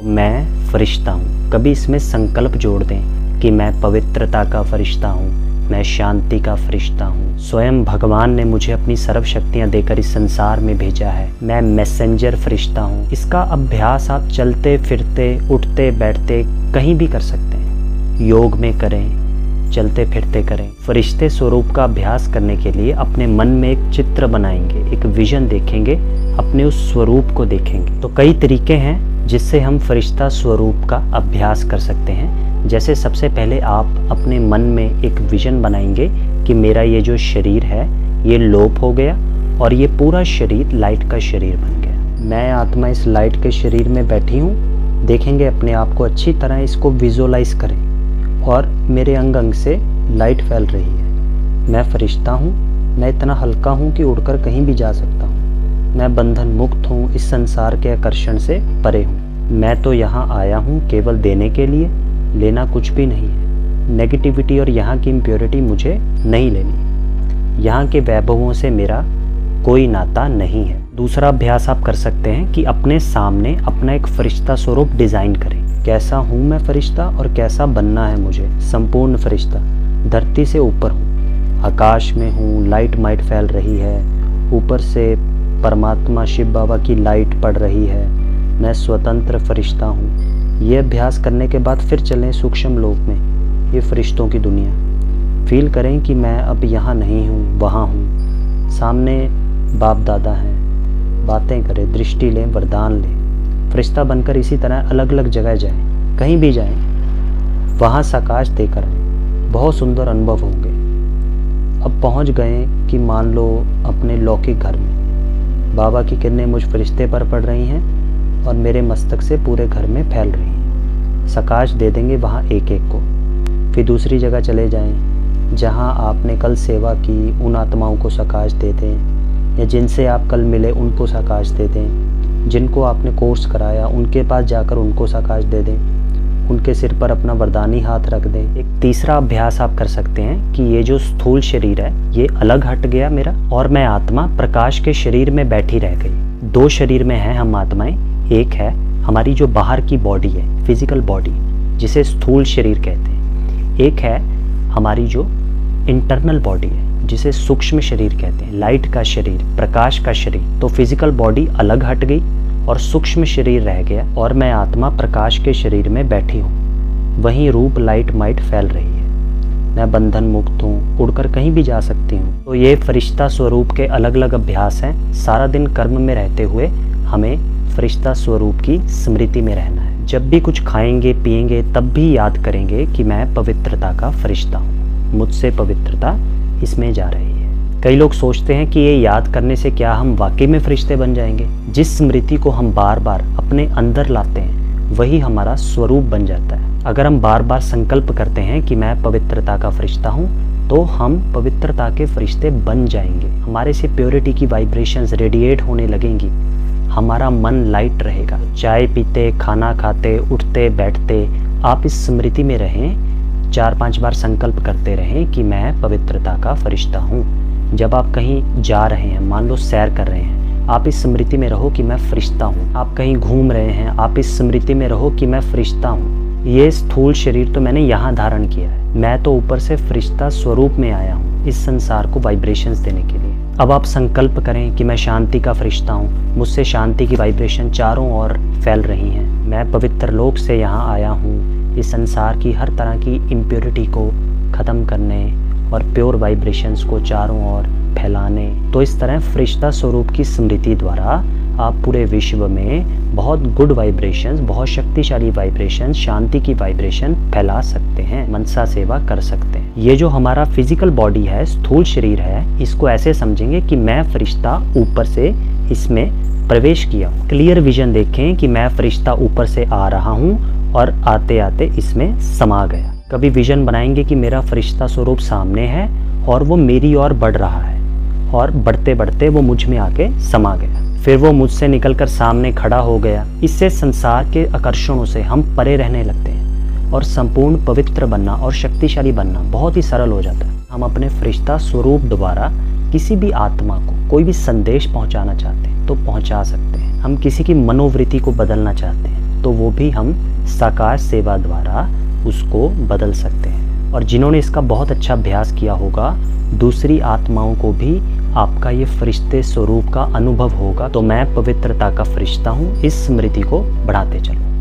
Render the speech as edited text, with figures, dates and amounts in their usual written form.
मैं फरिश्ता हूँ। कभी इसमें संकल्प जोड़ दें कि मैं पवित्रता का फरिश्ता हूँ, मैं शांति का फरिश्ता हूँ। स्वयं भगवान ने मुझे अपनी सर्व शक्तियाँ देकर इस संसार में भेजा है। मैं मैसेंजर फरिश्ता हूँ। इसका अभ्यास आप चलते फिरते, उठते बैठते कहीं भी कर सकते हैं। योग में करें, चलते फिरते करें। फरिश्ते स्वरूप का अभ्यास करने के लिए अपने मन में एक चित्र बनाएंगे, एक विजन देखेंगे, अपने उस स्वरूप को देखेंगे। तो कई तरीके हैं जिससे हम फरिश्ता स्वरूप का अभ्यास कर सकते हैं। जैसे सबसे पहले आप अपने मन में एक विजन बनाएंगे कि मेरा ये जो शरीर है ये लोप हो गया और ये पूरा शरीर लाइट का शरीर बन गया। मैं आत्मा इस लाइट के शरीर में बैठी हूँ। देखेंगे अपने आप को अच्छी तरह, इसको विजुअलाइज करें और मेरे अंग अंग से लाइट फैल रही है। मैं फरिश्ता हूँ, मैं इतना हल्का हूँ कि उड़कर कहीं भी जा सकता हूँ। मैं बंधन मुक्त हूँ, इस संसार के आकर्षण से परे हूँ। मैं तो यहाँ आया हूँ केवल देने के लिए, लेना कुछ भी नहीं है। नेगेटिविटी और यहाँ की इम्प्योरिटी मुझे नहीं लेनी। यहाँ के वैभवों से मेरा कोई नाता नहीं है। दूसरा अभ्यास आप कर सकते हैं कि अपने सामने अपना एक फरिश्ता स्वरूप डिज़ाइन करें। कैसा हूँ मैं फरिश्ता और कैसा बनना है मुझे। संपूर्ण फरिश्ता, धरती से ऊपर हूँ, आकाश में हूँ, लाइट माइट फैल रही है, ऊपर से परमात्मा शिव बाबा की लाइट पड़ रही है। मैं स्वतंत्र फरिश्ता हूँ। ये अभ्यास करने के बाद फिर चलें सूक्ष्म लोक में, ये फरिश्तों की दुनिया। फील करें कि मैं अब यहाँ नहीं हूँ, वहाँ हूँ। सामने बाप दादा हैं, बातें करें, दृष्टि लें, वरदान लें। फरिश्ता बनकर इसी तरह अलग अलग जगह जाएं, कहीं भी जाएं, वहाँ साकाश देकर आएं। बहुत सुंदर अनुभव होंगे। अब पहुँच गए कि मान लो अपने लौकिक घर में, बाबा की किरणें मुझ फरिश्ते पर पड़ रही हैं और मेरे मस्तक से पूरे घर में फैल रही हैं। साकाश दे देंगे वहाँ एक एक को। फिर दूसरी जगह चले जाएं, जहाँ आपने कल सेवा की, उन आत्माओं को साकाश दे दें, या जिनसे आप कल मिले उनको साकाश दे दें। जिनको आपने कोर्स कराया उनके पास जाकर उनको साकाश दे दें। उनके सिर पर अपना वरदानी हाथ रख दें। एक तीसरा अभ्यास आप कर सकते हैं कि ये जो स्थूल शरीर है ये अलग हट गया मेरा, और मैं आत्मा प्रकाश के शरीर में बैठी रह गई। दो शरीर में हैं हम आत्माएं। एक है हमारी जो बाहर की बॉडी है, फिजिकल बॉडी, जिसे स्थूल शरीर कहते हैं। एक है हमारी जो इंटरनल बॉडी है, जिसे सूक्ष्म शरीर कहते हैं, लाइट का शरीर, प्रकाश का शरीर। तो फिजिकल बॉडी अलग हट गई और सूक्ष्म शरीर रह गया, और मैं आत्मा प्रकाश के शरीर में बैठी हूँ। वहीं रूप लाइट माइट फैल रही है। मैं बंधन मुक्त हूँ, उड़कर कहीं भी जा सकती हूँ। तो ये फरिश्ता स्वरूप के अलग अलग अभ्यास हैं। सारा दिन कर्म में रहते हुए हमें फरिश्ता स्वरूप की स्मृति में रहना है। जब भी कुछ खाएंगे पिएंगे तब भी याद करेंगे कि मैं पवित्रता का फरिश्ता हूँ, मुझसे पवित्रता इसमें जा रही है। कई लोग सोचते हैं कि ये याद करने से क्या हम वाकई में फरिश्ते बन जाएंगे। जिस स्मृति को हम बार बार अपने अंदर लाते हैं वही हमारा स्वरूप बन जाता है। अगर हम बार बार संकल्प करते हैं कि मैं पवित्रता का फरिश्ता हूँ, तो हम पवित्रता के फरिश्ते बन जाएंगे। हमारे से प्योरिटी की वाइब्रेशंस रेडिएट होने लगेंगी। हमारा मन लाइट रहेगा। चाय पीते, खाना खाते, उठते बैठते आप इस स्मृति में रहें। 4-5 बार संकल्प करते रहें कि मैं पवित्रता का फरिश्ता हूँ। जब आप कहीं जा रहे हैं, मान लो सैर कर रहे हैं, आप इस स्मृति में रहो कि मैं फरिश्ता हूँ। आप कहीं घूम रहे हैं, आप इस स्मृति में रहो कि मैं फरिश्ता हूँ। ये स्थूल शरीर तो मैंने यहाँ धारण किया है, मैं तो ऊपर से फरिश्ता स्वरूप में आया हूँ इस संसार को वाइब्रेशंस देने के लिए। अब आप संकल्प करें कि मैं शांति का फरिश्ता हूँ, मुझसे शांति की वाइब्रेशन चारों ओर फैल रही हैं। मैं पवित्र लोक से यहाँ आया हूँ इस संसार की हर तरह की इम्प्योरिटी को ख़त्म करने और प्योर वाइब्रेशंस को चारों ओर फैलाने। तो इस तरह फरिश्ता स्वरूप की स्मृति द्वारा आप पूरे विश्व में बहुत गुड वाइब्रेशंस, बहुत शक्तिशाली वाइब्रेशंस, शांति की वाइब्रेशन फैला सकते हैं, मनसा सेवा कर सकते हैं। ये जो हमारा फिजिकल बॉडी है, स्थूल शरीर है, इसको ऐसे समझेंगे कि मैं फरिश्ता ऊपर से इसमें प्रवेश किया। क्लियर विजन देखें कि मैं फरिश्ता ऊपर से आ रहा हूँ और आते आते इसमें समा गया। कभी विजन बनाएंगे कि मेरा फरिश्ता स्वरूप सामने है और वो मेरी ओर बढ़ रहा है, और बढ़ते बढ़ते वो मुझ में आके समा गया। फिर वो मुझसे निकलकर सामने खड़ा हो गया। इससे संसार के आकर्षणों से हम परे रहने लगते हैं और संपूर्ण पवित्र बनना और शक्तिशाली बनना बहुत ही सरल हो जाता है। हम अपने फरिश्ता स्वरूप द्वारा किसी भी आत्मा को कोई भी संदेश पहुंचाना चाहते हैं तो पहुंचा सकते हैं। हम किसी की मनोवृत्ति को बदलना चाहते हैं तो वो भी हम साकार सेवा द्वारा उसको बदल सकते हैं। और जिन्होंने इसका बहुत अच्छा अभ्यास किया होगा, दूसरी आत्माओं को भी आपका ये फरिश्ते स्वरूप का अनुभव होगा। तो मैं पवित्रता का फरिश्ता हूँ, इस स्मृति को बढ़ाते चलो।